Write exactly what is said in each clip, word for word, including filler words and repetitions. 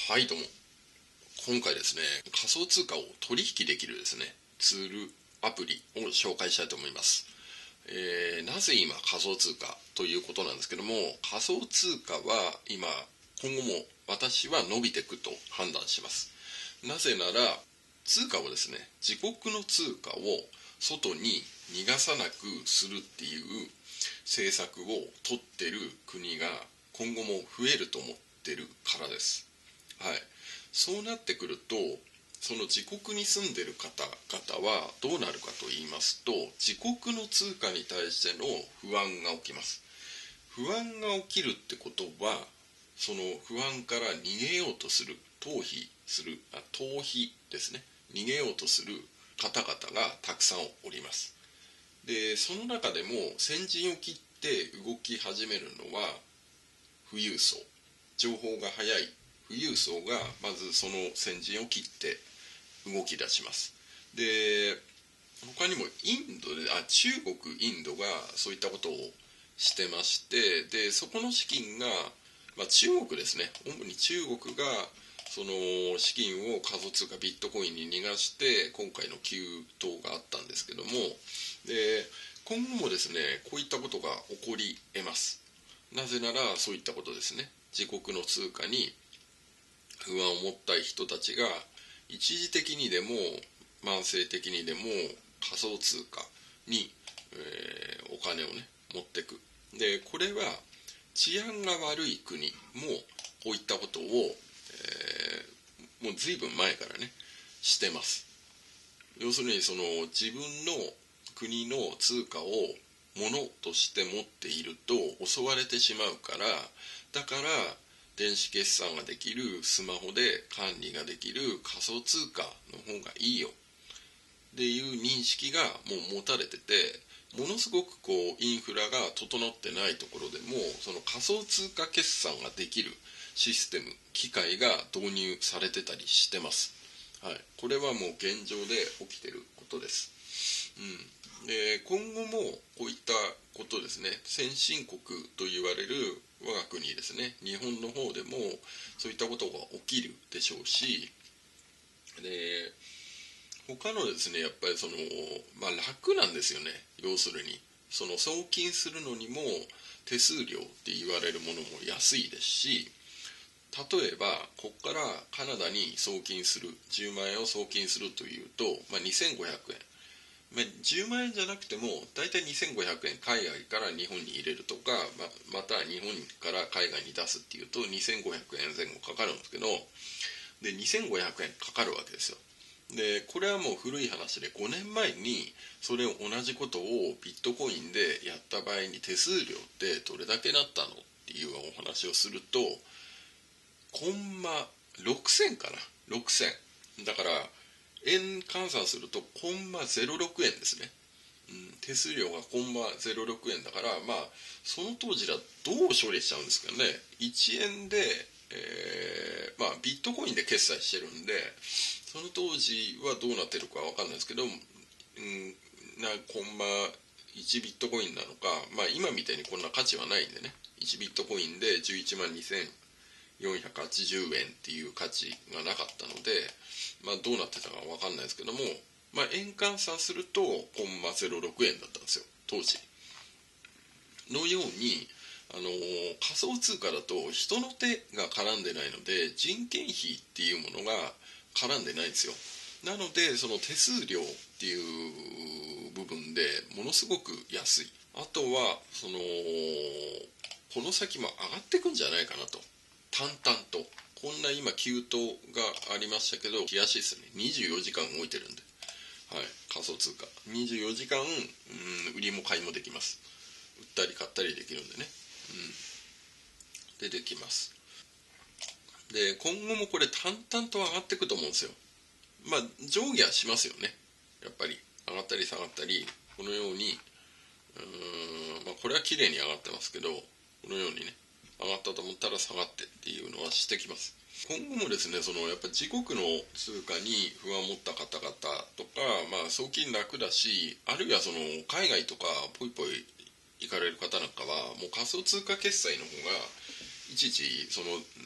はいどうも。今回ですね、仮想通貨を取引できるですね、ツール、アプリを紹介したいと思います。えーなぜ今仮想通貨ということなんですけども、仮想通貨は今、今後も私は伸びていくと判断します。なぜなら、通貨をですね、自国の通貨を外に逃がさなくするっていう政策を取ってる国が今後も増えると思ってるからです。はい、そうなってくると、その自国に住んでる方々はどうなるかと言いますと、自国の通貨に対しての不安が起きます。不安が起きるってことは、その不安から逃げようとする、逃避する、あ逃避ですね、逃げようとする方々がたくさんおります。で、その中でも先陣を切って動き始めるのは富裕層、情報が早い富裕層がまずその先陣を切って動き出します。で、他にもインドで、あ、中国、インドがそういったことをしてまして、で、そこの資金が、まあ、中国ですね、主に中国がその資金を仮想通貨ビットコインに逃がして今回の急騰があったんですけども、で、今後もですね、こういったことが起こり得ます。なぜならそういったことですね、自国の通貨に不安を持った人たちが一時的にでも慢性的にでも仮想通貨に、えーお金をね持っていく。で、これは治安が悪い国もこういったことを、えーもう随分前からねしてます。要するに、その自分の国の通貨を物として持っていると襲われてしまうから、だから電子決済ができるスマホで管理ができる仮想通貨の方がいいよっていう認識がもう持たれてて、ものすごくこうインフラが整ってないところでもその仮想通貨決済ができるシステム、機械が導入されてたりしてます。はい、これはもう現状で起きてることです。うん、で、今後もこういったことですね、先進国と言われる我が国ですね、日本の方でもそういったことが起きるでしょうし、で、他のですね、やっぱりその、まあ楽なんですよね。要するに、その送金するのにも手数料って言われるものも安いですし、例えばここからカナダに送金する、じゅうまんえんを送金するというと、まあ、にせんごひゃくえん、まあ、じゅうまんえんじゃなくてもだいたいにせんごひゃくえん海外から日本に入れるとか、ままた日本から海外に出すっていうとにせんごひゃくえん前後かかるんですけど、でにせんごひゃくえんかかるわけですよ。で、これはもう古い話で、ごねんまえにそれを同じことをビットコインでやった場合に手数料ってどれだけだったのっていうお話をすると、コンマろくせんかな、ろくせんだから、円換算するとコンマゼロろくえんですね。うん、手数料がコンマゼロろくえんだから、まあその当時だどう処理しちゃうんですかね。いちえんで、えーまあ、ビットコインで決済してるんで、その当時はどうなってるかわかんないですけど、うん、なコンマいちビットコインなのか、まあ今みたいにこんな価値はないんでね、いちビットコインでじゅういちまんにせんよんひゃくはちじゅうえんっていう価値がなかったので、まあ、どうなってたかわかんないですけども、まあ、円換算するとコンマゼロろくえんだったんですよ、当時のように。あのー仮想通貨だと人の手が絡んでないので、人件費っていうものが絡んでないんですよ。なのでその手数料っていう部分でものすごく安い。あとはそのこの先も上がっていくんじゃないかなと、淡々と。こんな今急騰がありましたけど、冷やしですね、にじゅうよじかん動いてるんで、はい、仮想通貨にじゅうよじかん、うん、売りも買いもできます。売ったり買ったりできるんでね、うん、でできます。で、今後もこれ淡々と上がっていくと思うんですよ。まあ上下はしますよね、やっぱり上がったり下がったり、このように、うーん、まあ、これは綺麗に上がってますけど、このようにね、上がったと思ったら下がってっていうのはしてきます。今後もですね、そのやっぱ自国の通貨に不安を持った方々とか、まあ、送金楽だし、あるいはその海外とかポイポイ行かれる方なんかはもう仮想通貨決済の方がいちいちその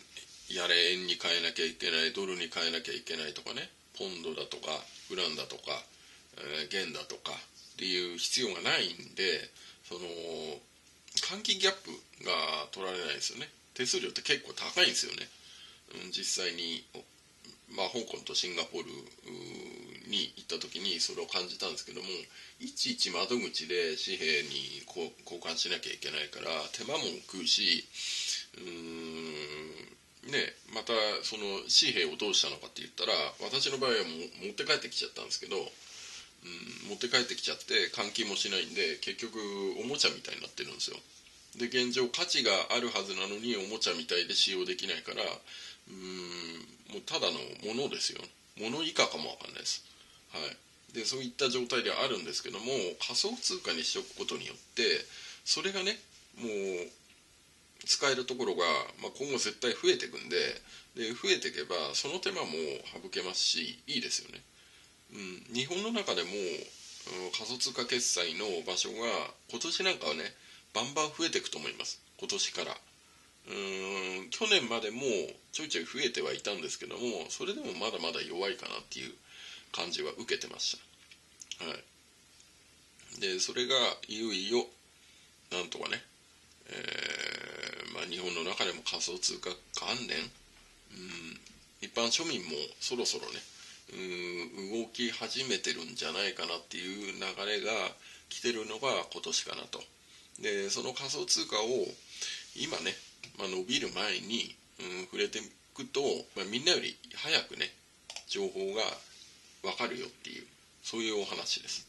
やれ円に変えなきゃいけない、ドルに変えなきゃいけないとかね、ポンドだとかフランだとか、えー、元だとかっていう必要がないんで、その換金ギャップが取られないですよね。手数料って結構高いんですよね、うん、実際に、まあ、香港とシンガポールに行った時にそれを感じたんですけども、いちいち窓口で紙幣にこう交換しなきゃいけないから手間も食うし、うーんね、またその紙幣をどうしたのかって言ったら、私の場合はもう持って帰ってきちゃったんですけど、うん、持って帰ってきちゃって換金もしないんで、結局おもちゃみたいになってるんですよ。で、現状価値があるはずなのにおもちゃみたいで使用できないから、うーんもうただのものですよ。もの以下かもわかんないです。はい。で、そういった状態ではあるんですけども、仮想通貨にしておくことによってそれがね、もう使えるところが、まあ、今後絶対増えていくんで、で増えていけばその手間も省けますし、いいですよね。うん、日本の中でも、うん、仮想通貨決済の場所が今年なんかはね、バンバン増えていくと思います。今年から。うーん去年までもちょいちょい増えてはいたんですけども、それでもまだまだ弱いかなっていう感じは受けてました。はい。でそれがいよいよなんとかね、えーまあ、日本の中でも仮想通貨関連、うん一般庶民もそろそろね、うん動き始めてるんじゃないかなっていう流れが来てるのが今年かなと。でその仮想通貨を今ね、まあ、伸びる前に、うん、触れていくと、まあ、みんなより早くね情報が分かるよっていう、そういうお話です。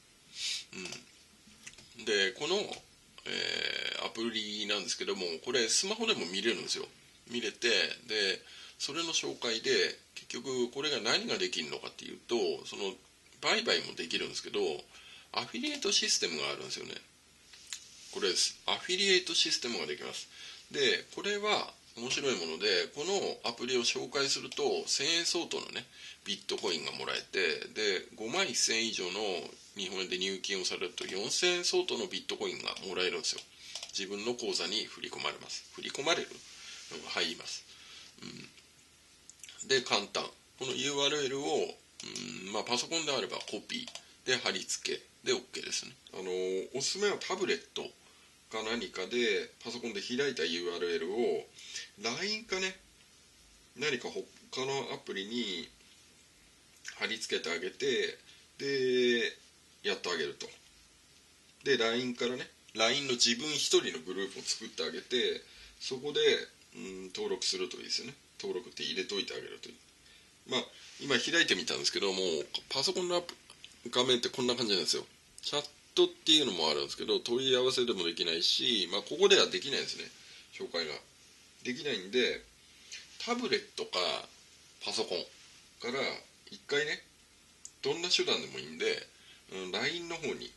うん、でこの、えーアプリなんですけども、これスマホでも見れるんですよ。見れて、でそれの紹介で結局これが何ができるのかっていうと、その売買もできるんですけど、アフィリエイトシステムがあるんですよね。これです。アフィリエイトシステムができます。でこれは面白いもので、このアプリを紹介するとせんえん相当のねビットコインがもらえて、でごまんせん以上の日本円で入金をされるとよんせんえん相当のビットコインがもらえるんですよ。自分の口座に振り込まれます。振り込まれる入ります。うん、で簡単。この ユーアールエル を、うんまあ、パソコンであればコピーで貼り付けで OK ですね。あのおすすめはタブレットか何かでパソコンで開いた ユーアールエル を ライン かね、何か他のアプリに貼り付けてあげて、でやってあげると。で ライン からね、 ライン の自分一人のグループを作ってあげて、そこで、うん、登録するといいですよね。登録って入れといてあげるといい。まあ今開いてみたんですけども、パソコンのアプ画面ってこんな感じなんですよ。チャットっていうのもあるんですけど、問い合わせでもできないし、まあ、ここではできないんですね。紹介ができないんで、タブレットかパソコンから一回ね、どんな手段でもいいんで、うん、ライン の方に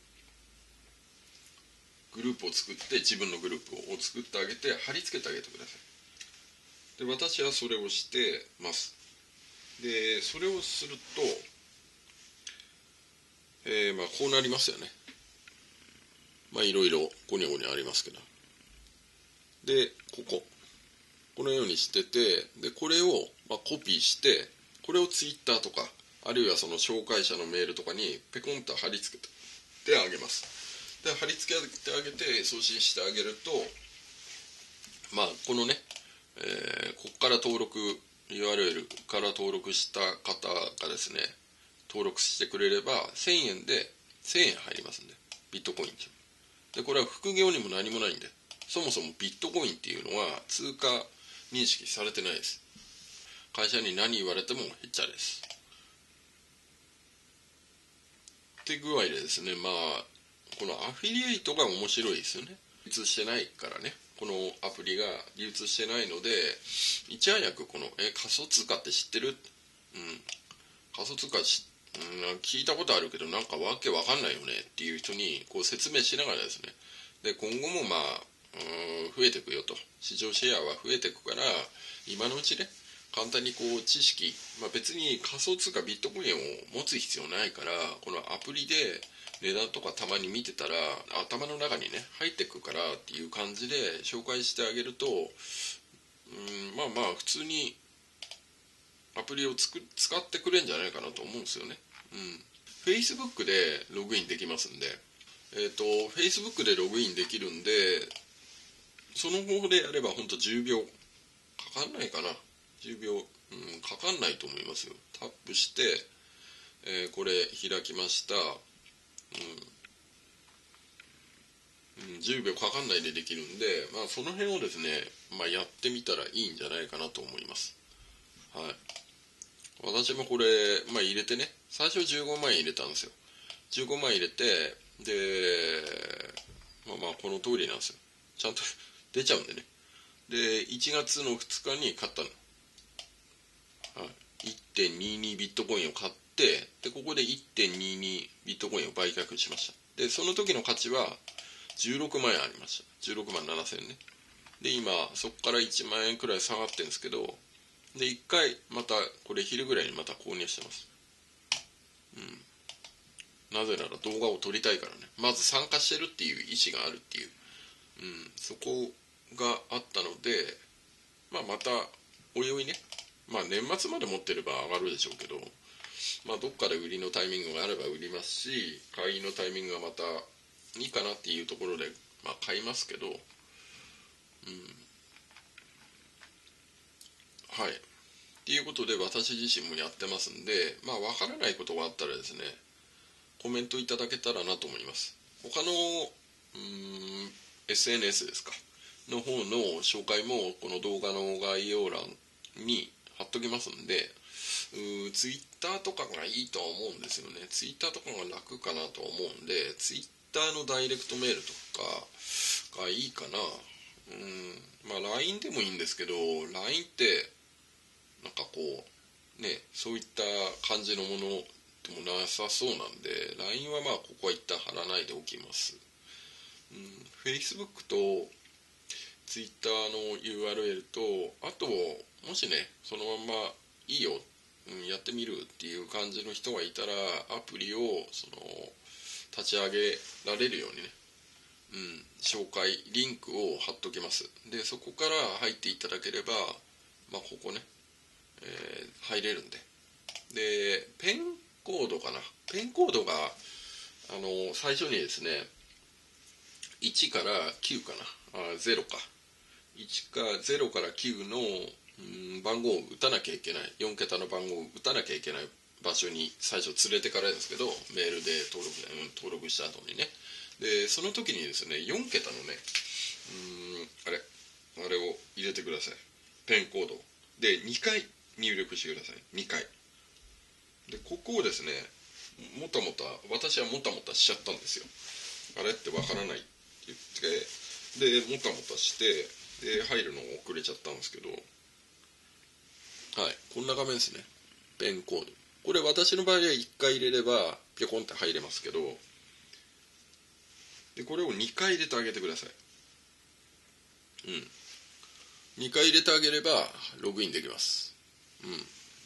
グループを作って、自分のグループを作ってあげて貼り付けてあげてください。で私はそれをしてます。でそれをすると、えー、まあこうなりますよね。まあいろいろゴニョゴニョありますけど、でこここのようにしてて、でこれをまあコピーして、これをツイッターとかあるいはその紹介者のメールとかにペコンと貼り付けてあげます。で貼り付けてあげて送信してあげると、まあこのね、えー、ここから登録 ユーアールエル から登録した方がですね、登録してくれればせんえんでせんえん入りますんで、ビットコインで、これは副業にも何もないんで、そもそもビットコインっていうのは通貨認識されてないです。会社に何言われてもへっちゃです。って具合でですね、まあこのアフィリエイトが面白いですよね。流通してないからね、このアプリが流通してないので、いち早くこのえ仮想通貨って知ってる、うん、仮想通貨し、うん、聞いたことあるけどなんかわけわかんないよねっていう人にこう説明しながらですね、で今後もまあうん増えていくよと、市場シェアは増えていくから、今のうちね簡単にこう知識、まあ、別に仮想通貨ビットコインを持つ必要ないから、このアプリで値段とかたまに見てたら頭の中にね入ってくからっていう感じで紹介してあげると、うんまあまあ普通にアプリをつく使ってくれるんじゃないかなと思うんですよね。うん。Facebook でログインできますんで、えっと Facebook でログインできるんで、その方法でやればほんとじゅうびょうかかんないかな。じゅうびょう、うん、かかんないと思いますよ。タップして、えー、これ開きました。うん、うん、じゅうびょうかかんないでできるんで、まあその辺をですね、まあ、やってみたらいいんじゃないかなと思います。はい。私もこれ、まあ、入れてね、最初じゅうごまんえん入れたんですよ。じゅうごまん入れて、で、まあまあこの通りなんですよ。ちゃんと出ちゃうんでね。で、いちがつのふつかに買ったの。はい、いってんにに ビットコインを買って、で、ここで いってんにに ビットコインを売却しました。で、その時の価値はじゅうろくまんえんありました。じゅうろくまんななせんね。で、今、そこからいちまんえんくらい下がってるんですけど、で、いっかいまた、これ昼ぐらいにまた購入してます。うん。なぜなら動画を撮りたいからね。まず参加してるっていう意思があるっていう、うん、そこがあったので、まあ、またおいおいね、まあ、年末まで持ってれば上がるでしょうけど、まあ、どっかで売りのタイミングがあれば売りますし、買いのタイミングがまたいいかなっていうところで、まあ、買いますけど、うん、はい。っていうことで私自身もやってますんで、まあ、わからないことがあったらですね、コメントいただけたらなと思います。他のうーん エスエヌエス ですかの方の紹介もこの動画の概要欄に貼っときますんで、ツイッターとかがいいとは思うんですよね。ツイッターとかが楽かなと思うんで、ツイッターのダイレクトメールとかがいいかな。うん、まあ ライン でもいいんですけど、ライン ってなんかこうね、そういった感じのものでもなさそうなんで、 ライン はまあここは一旦貼らないでおきます。うん、Facebook と Twitter の ユーアールエル と、あともしねそのままいいよ、うん、やってみるっていう感じの人がいたら、アプリをその立ち上げられるようにね、うん、紹介リンクを貼っときます。でそこから入っていただければ、まあここね、えー入れるんで、でペンコードかな、ペンコードがあの最初にですね、いちからきゅうかな、あゼロか、いちかゼロからきゅうの、うん、番号を打たなきゃいけない、よん桁の番号を打たなきゃいけない場所に最初連れてからですけど、メールで登録、うん、登録した後にね、でその時にですね、よん桁のね、うんあれあれを入れてください。ペンコードでにかい入力してください。にかいで、ここをですね、もたもた私はもたもたしちゃったんですよ。あれってわからないって言って、でもたもたしてで入るのが遅れちゃったんですけど、はい、こんな画面ですね。ペンコード、これ私の場合はいっかい入れればピョコンって入れますけど、でこれをにかい入れてあげてください。うん、にかい入れてあげればログインできます。うん、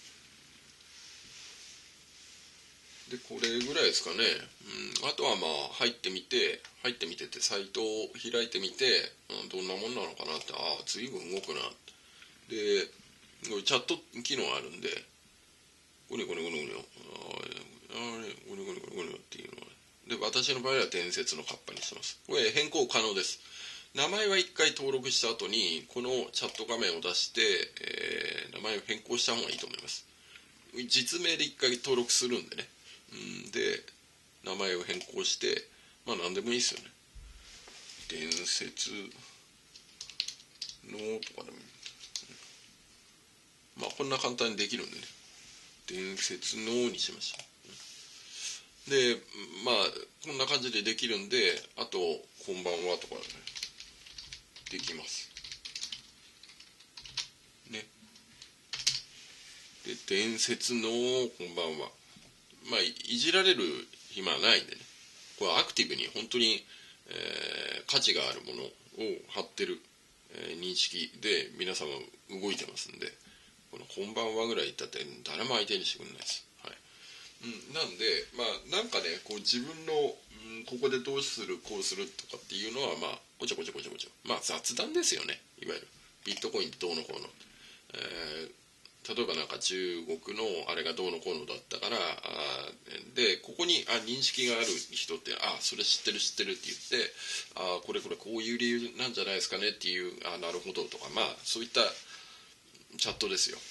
でこれぐらいですかね。うん、あとはまあ入ってみて入ってみててサイトを開いてみて、うん、どんなもんなのかなって、ああ随分動くなで、チャット機能あるんで、ゴニゴニゴニゴニあれゴニゴニゴニゴニっていうのは、で私の場合は伝説のカッパにしてます。これ変更可能です。名前はいっかい登録した後にこのチャット画面を出して、えー、名前を変更した方がいいと思います。実名でいっかい登録するんでね、うん、で名前を変更して、まあ何でもいいですよね。伝説のとかでもいい。まあこんな簡単にできるんでね、伝説のにしました。でまあこんな感じでできるんで、あとこんばんはとかねできますね。で伝説のこんばんは、まあいじられる暇はないんでね、これアクティブに本当に、えー価値があるものを貼ってる、えー認識で皆様動いてますんで、このこんばんはぐらい言ったって誰も相手にしてくれないです。はい。うん、なんでまあなんかね、こう自分の、うん、ここでどうするこうするとかっていうのはまあごちゃごちゃごちゃごちゃ、まあ雑談ですよね、いわゆるビットコインってどうのこうの、えー例えばなんか中国のあれがどうのこうのだったから、あでここにあ認識がある人って「あそれ知ってる知ってる」って言って「あこれこれこういう理由なんじゃないですかね」っていう「あなるほど」とか、まあそういったチャットですよ。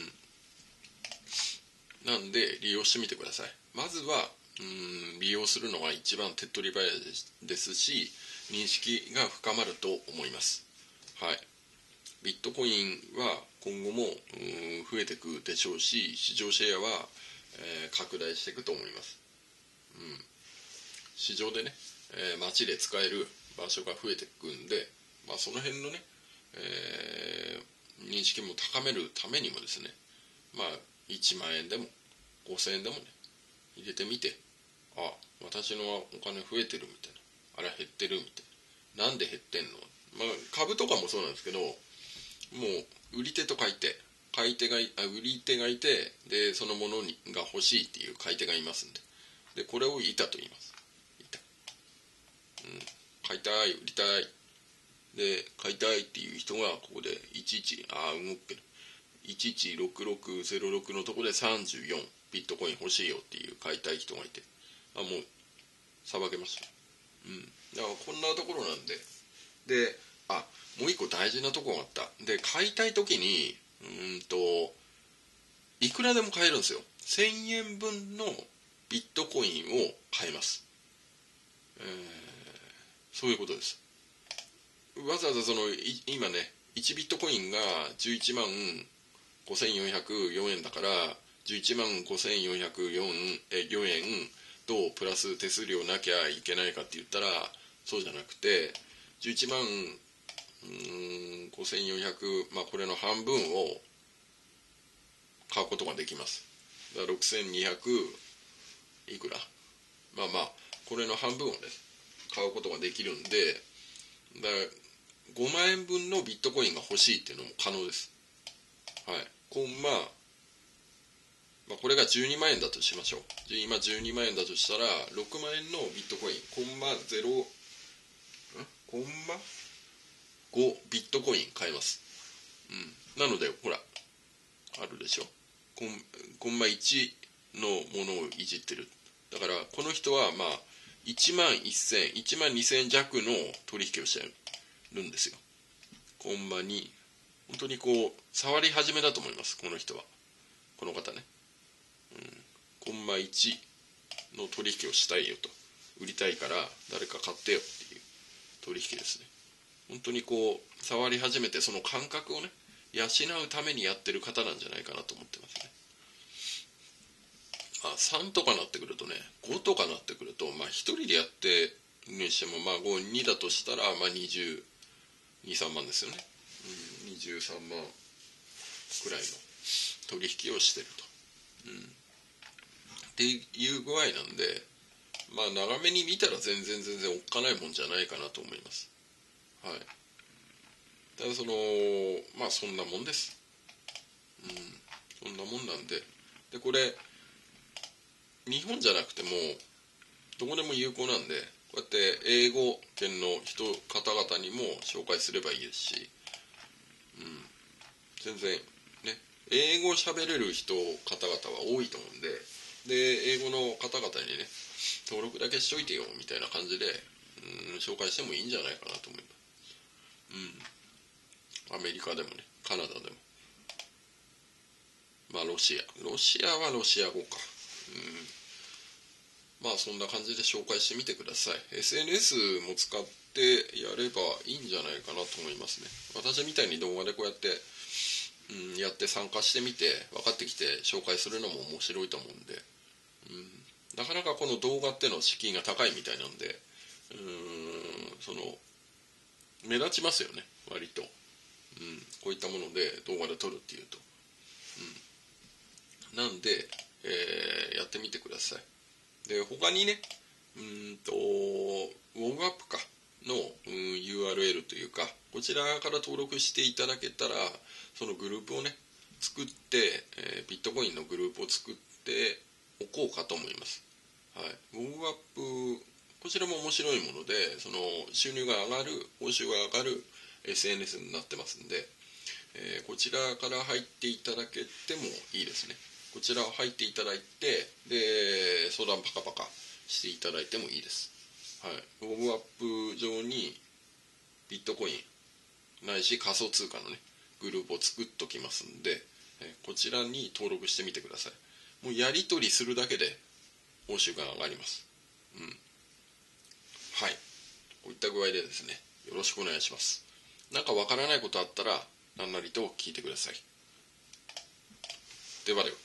うんなんで利用してみてください。まずはうん利用するのが一番手っ取り早いですし、認識が深まると思います。はい。ビットコインは今後も増えていくでしょうし、市場シェアは、えー、拡大していくと思います。うん、市場でね、えー、街で使える場所が増えていくんで、まあ、その辺のね、えー、認識も高めるためにもですね、まあ、いちまんえんでもごせんえんでもね入れてみて、あ私のお金増えてるみたいな、あれ減ってるみたいな、なんで減ってんの、まあ、株とかもそうなんですけど、もう売り手と買い手買い手がいあ売り手がいて、でそのものにが欲しいっていう買い手がいますんで、でこれを板と言います。板、うん、買いたい売りたいで買いたいっていう人がここでいちいちあ動くけどいちいちろくろくゼロろくのとこでさんじゅうよんビットコイン欲しいよっていう買いたい人がいて、あもうさばけました。うんだからこんなところなんで、であもう一個大事なとこがあった。で買いたい時にうんといくらでも買えるんですよ。せんえんぶんのビットコインを買えます。えー、そういうことです。わざわざその今ねいちビットコインがじゅういちまんごせんよんひゃくよんえんだから、じゅういちまんごせんよんひゃくよんえんとプラス手数料なきゃいけないかって言ったらそうじゃなくて、じゅういちまんごせんよんひゃく、まあこれの半分を買うことができます。だからろくせんにひゃくいくら、まあまあこれの半分をね買うことができるんで、だからごまんえんぶんのビットコインが欲しいっていうのも可能です。はい。コンマ、まあ、これがじゅうにまんえんだとしましょう。今じゅうにまんえんだとしたらろくまんえんのビットコインコンマゼロんコンマごビットコイン買えます。うん。なのでほらあるでしょ。コンコンマいちのものをいじってる。だからこの人はまあいちまんせん、いちまんにせん弱の取引をしてるんですよ。コンマに、本当にこう触り始めだと思います、この人は。この方ね。うん、コンマいちの取引をしたいよと。売りたいから誰か買ってよっていう取引ですね。本当にこう触り始めてその感覚をね養うためにやってる方なんじゃないかなと思ってますね。まあ、さんとかなってくるとね、ごとかなってくると、まあひとりでやってにしてもまあご、にだとしたらまあにじゅうに、さんまんですよね。うん、にじゅうさんまんくらいの取引をしてると。うん、っていう具合なんで、まあ長めに見たら全然全然おっかないもんじゃないかなと思います。はい。だからそのまあそんなもんです。うん、そんなもんなんで、でこれ日本じゃなくてもどこでも有効なんで、こうやって英語圏の人方々にも紹介すればいいですし、うん、全然ね英語を喋れる人方々は多いと思うんで、で英語の方々にね登録だけしといてよみたいな感じで、うん、紹介してもいいんじゃないかなと思います。うん、アメリカでもねカナダでも、まあロシアロシアはロシア語か、うん、まあそんな感じで紹介してみてください。 エスエヌエス も使ってやればいいんじゃないかなと思いますね。私みたいに動画でこうやって、うん、やって参加してみて分かってきて紹介するのも面白いと思うんで、うん、なかなかこの動画っての敷居が高いみたいなんで、うーんその目立ちますよね割と、うん、こういったもので動画で撮るっていうと、うん、なんで、えー、やってみてください。で他にねうんとウォームアップかの、うん、ユーアールエル というかこちらから登録していただけたらそのグループをね作って、えー、ビットコインのグループを作っておこうかと思います。はい、ウォームアップこちらも面白いものでその収入が上がる報酬が上がる エスエヌエス になってますんで、 えー、こちらから入っていただけてもいいですね。こちらを入っていただいて、で相談パカパカしていただいてもいいです。はい、ウォームアップ上にビットコインないし仮想通貨のねグループを作っときますんで、えー、こちらに登録してみてください。もうやり取りするだけで報酬が上がります。うん、はい、こういった具合でですね、よろしくお願いします。何かわからないことあったら何なりと聞いてください。ではでは。